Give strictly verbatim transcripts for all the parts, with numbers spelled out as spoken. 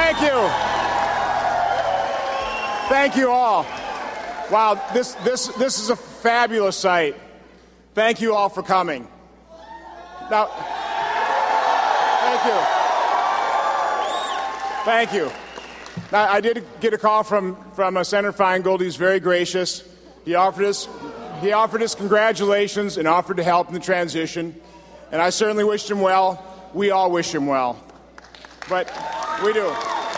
Thank you. Thank you all. Wow, this, this, this is a fabulous sight. Thank you all for coming. Now, thank you. Thank you. Now, I did get a call from, from uh, Senator Feingold. He's very gracious. He offered us, he offered us congratulations and offered to help in the transition. And I certainly wished him well. We all wish him well. But we do.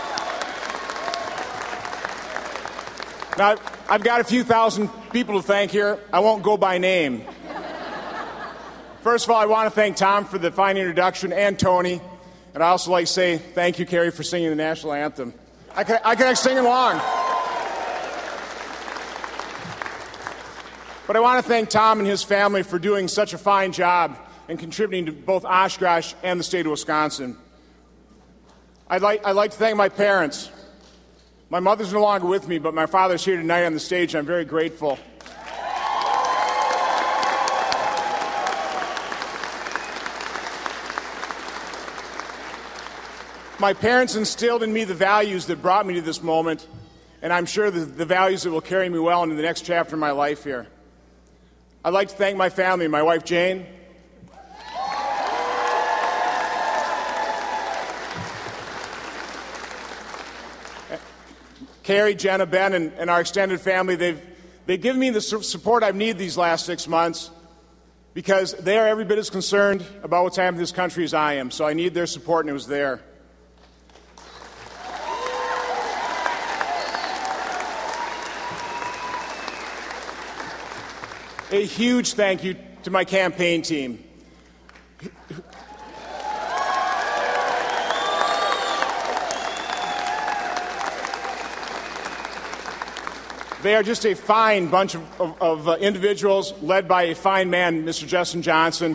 Now, I've got a few thousand people to thank here. I won't go by name. First of all, I want to thank Tom for the fine introduction and Tony. And I also like to say thank you, Carrie, for singing the national anthem. I can, I can actually sing along. But I want to thank Tom and his family for doing such a fine job and contributing to both Oshkosh and the state of Wisconsin. I'd like, I'd like to thank my parents. My mother's no longer with me, but my father's here tonight on the stage. I'm very grateful. My parents instilled in me the values that brought me to this moment, and I'm sure the, the values that will carry me well into the next chapter of my life here. I'd like to thank my family, my wife Jane, Carrie, Jenna, Ben, and, and our extended family. They've, they've given me the su- support I've needed these last six months because they are every bit as concerned about what's happening in this country as I am. So I need their support, and it was there. A huge thank you to my campaign team. They are just a fine bunch of, of, of uh, individuals led by a fine man, Mister Justin Johnson.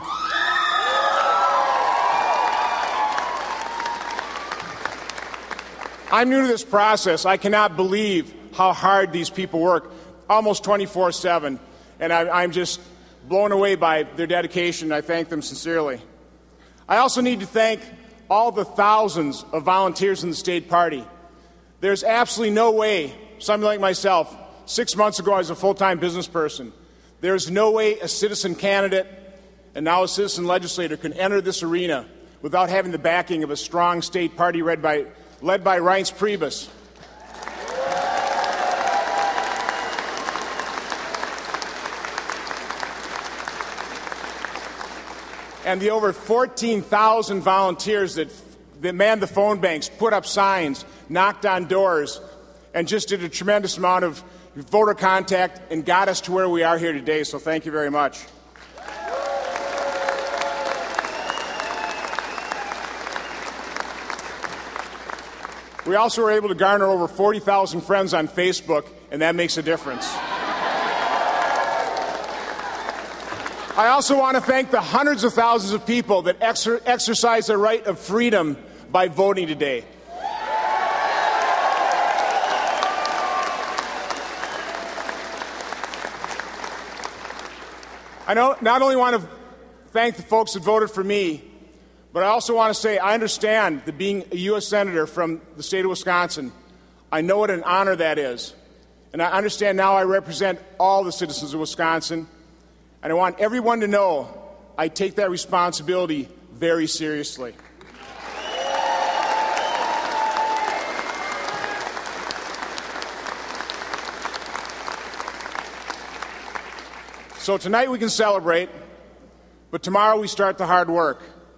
I'm new to this process. I cannot believe how hard these people work, almost twenty-four seven. And I, I'm just blown away by their dedication. I thank them sincerely. I also need to thank all the thousands of volunteers in the state party. There's absolutely no way somebody like myself, six months ago I was a full-time business person, there's no way a citizen candidate and now a citizen legislator can enter this arena without having the backing of a strong state party led by, led by Reince Priebus. And the over fourteen thousand volunteers that, that manned the phone banks, put up signs, knocked on doors, and just did a tremendous amount of voter contact and got us to where we are here today. So thank you very much. We also were able to garner over forty thousand friends on Facebook, and that makes a difference. I also want to thank the hundreds of thousands of people that exer- exercise their right of freedom by voting today. I know, not only want to thank the folks that voted for me, but I also want to say I understand that being a U S Senator from the state of Wisconsin, I know what an honor that is. And I understand now I represent all the citizens of Wisconsin. And I want everyone to know I take that responsibility very seriously. So tonight we can celebrate, but tomorrow we start the hard work.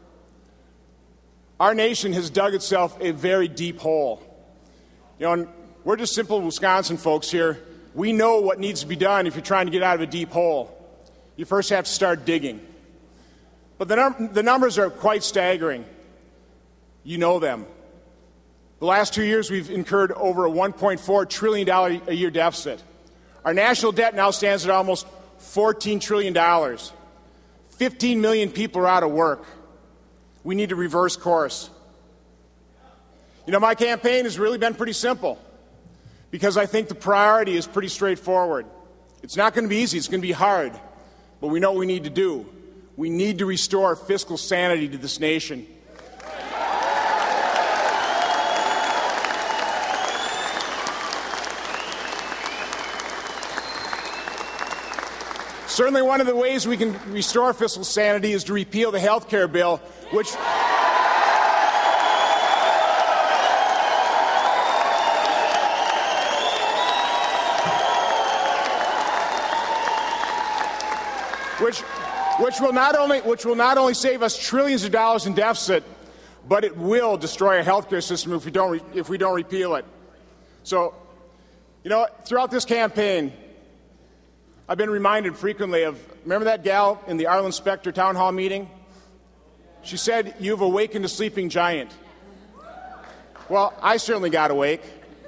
Our nation has dug itself a very deep hole. You know, and we're just simple Wisconsin folks here. We know what needs to be done if you're trying to get out of a deep hole. You first have to start digging. But the, num- the numbers are quite staggering. You know them. The last two years we've incurred over a one point four trillion dollars a year deficit. Our national debt now stands at almost fourteen trillion dollars. fifteen million people are out of work. We need to reverse course. You know, my campaign has really been pretty simple because I think the priority is pretty straightforward. It's not going to be easy. It's going to be hard. But we know what we need to do. We need to restore fiscal sanity to this nation. Certainly one of the ways we can restore fiscal sanity is to repeal the health care bill, which which which will not only which will not only save us trillions of dollars in deficit, but it will destroy our health care system if we don't re- if we don't repeal it. So, you know, throughout this campaign, I've been reminded frequently of, remember that gal in the Arlen Specter town hall meeting? She said, "You've awakened a sleeping giant." Well, I certainly got awake.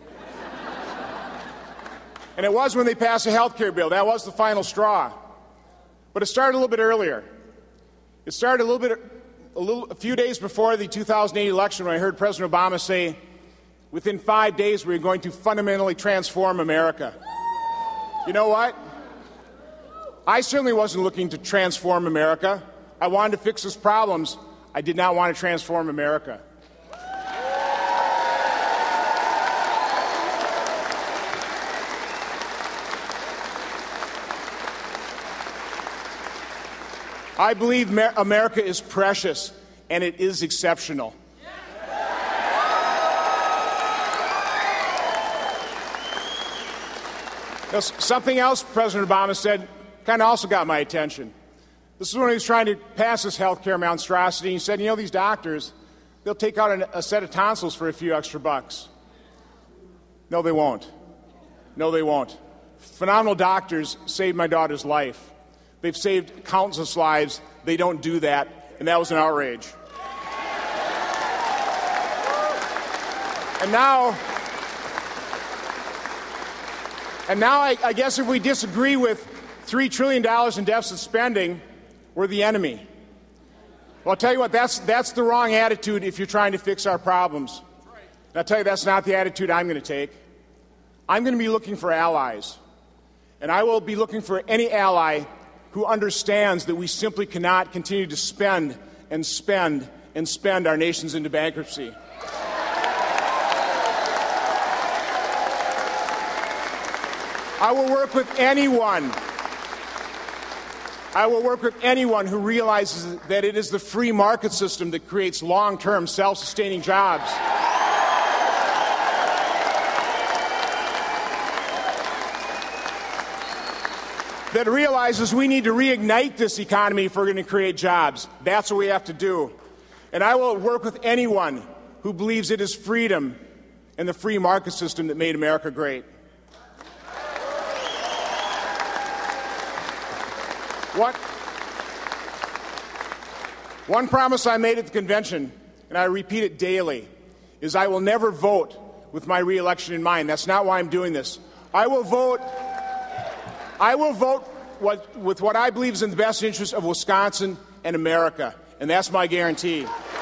And it was when they passed the health care bill. That was the final straw. But it started a little bit earlier. It started a little bit, a, little, a few days before the two thousand eight election, when I heard President Obama say, within five days we're going to fundamentally transform America. You know what? I certainly wasn't looking to transform America. I wanted to fix its problems. I did not want to transform America. I believe America is precious, and it is exceptional. Now, something else President Obama said kind of also got my attention. This is when he was trying to pass this health care monstrosity. He said, you know, these doctors, they'll take out a, a set of tonsils for a few extra bucks. No, they won't. No, they won't. Phenomenal doctors saved my daughter's life. They've saved countless lives. They don't do that, and that was an outrage. And now, and now I, I guess if we disagree with three trillion dollars in deficit spending, we're the enemy. Well, I'll tell you what, that's, that's the wrong attitude if you're trying to fix our problems. And I'll tell you that's not the attitude I'm going to take. I'm going to be looking for allies, and I will be looking for any ally who understands that we simply cannot continue to spend and spend and spend our nations into bankruptcy. I will work with anyone. I will work with anyone who realizes that it is the free market system that creates long-term, self-sustaining jobs. That realizes we need to reignite this economy if we're going to create jobs. That's what we have to do. And I will work with anyone who believes it is freedom and the free market system that made America great. What? One promise I made at the convention, and I repeat it daily, is I will never vote with my reelection in mind. That's not why I'm doing this. I will vote I will vote what, with what I believe is in the best interest of Wisconsin and America, and that's my guarantee.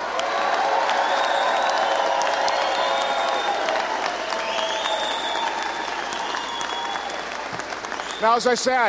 Now, as I said,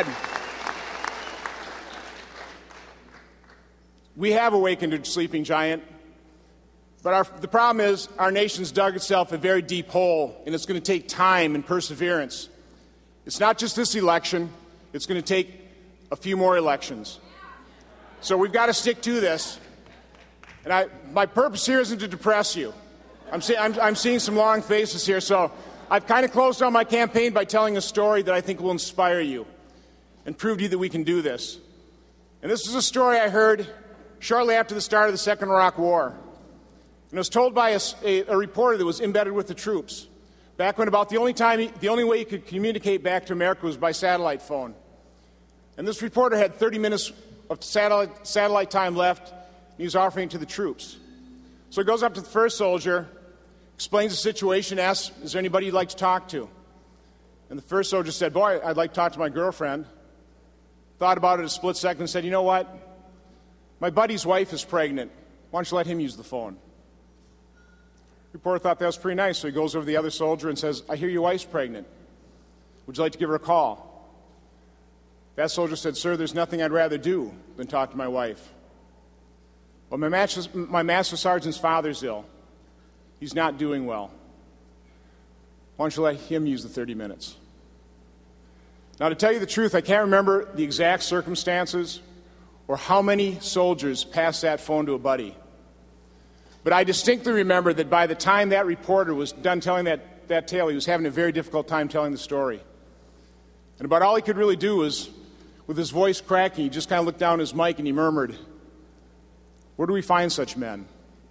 we have awakened a sleeping giant, but our, the problem is our nation's dug itself a very deep hole, and it's going to take time and perseverance. It's not just this election. It's going to take a few more elections. So we've got to stick to this. And I, my purpose here isn't to depress you. I'm, see, I'm, I'm seeing some long faces here, so I've kind of closed on my campaign by telling a story that I think will inspire you and prove to you that we can do this. And this is a story I heard shortly after the start of the Second Iraq War. And it was told by a, a, a reporter that was embedded with the troops. Back when about the only time, he, the only way you could communicate back to America was by satellite phone. And this reporter had thirty minutes of satellite, satellite time left, and he was offering it to the troops. So he goes up to the first soldier, explains the situation, asks, is there anybody you'd like to talk to? And the first soldier said, boy, I'd like to talk to my girlfriend. Thought about it a split second and said, you know what? My buddy's wife is pregnant. Why don't you let him use the phone? The reporter thought that was pretty nice, so he goes over to the other soldier and says, I hear your wife's pregnant. Would you like to give her a call? That soldier said, sir, there's nothing I'd rather do than talk to my wife. Well, my master, my master sergeant's father's ill. He's not doing well. Why don't you let him use the thirty minutes? Now, to tell you the truth, I can't remember the exact circumstances or how many soldiers passed that phone to a buddy. But I distinctly remember that by the time that reporter was done telling that, that tale, he was having a very difficult time telling the story. And about all he could really do was, with his voice cracking, he just kind of looked down his mic and he murmured, "Where do we find such men?"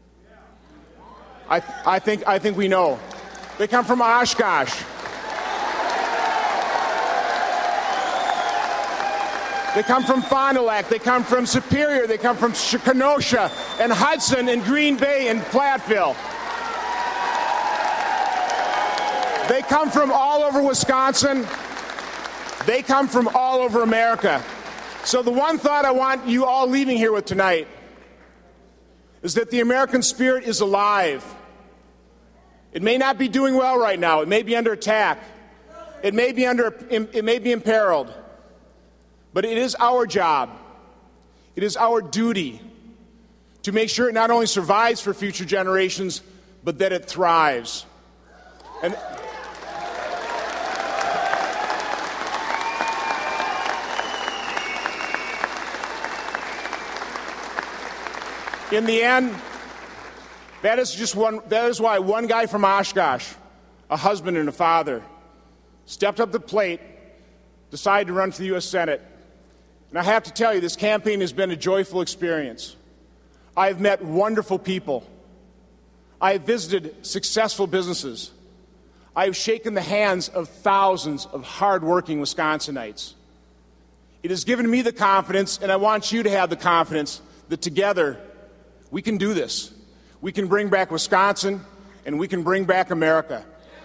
I, I, think, I think we know. They come from Oshkosh. They come from Fond du Lac. They come from Superior. They come from Kenosha and Hudson and Green Bay and Platteville. They come from all over Wisconsin. They come from all over America. So the one thought I want you all leaving here with tonight is that the American spirit is alive. It may not be doing well right now. It may be under attack. It may be under, it may be imperiled. But it is our job, it is our duty to make sure it not only survives for future generations, but that it thrives. And in the end, that is just one, that is why one guy from Oshkosh, a husband and a father, stepped up to the plate, decided to run for the U S Senate. And I have to tell you, this campaign has been a joyful experience. I have met wonderful people. I have visited successful businesses. I have shaken the hands of thousands of hardworking Wisconsinites. It has given me the confidence, and I want you to have the confidence, that together we can do this. We can bring back Wisconsin, and we can bring back America.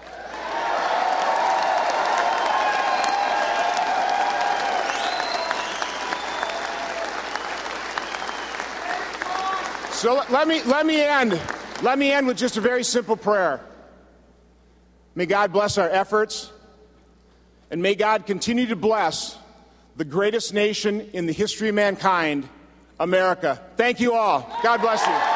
So let me, let me end. Let me end with just a very simple prayer. May God bless our efforts, and may God continue to bless the greatest nation in the history of mankind, America. Thank you all. God bless you.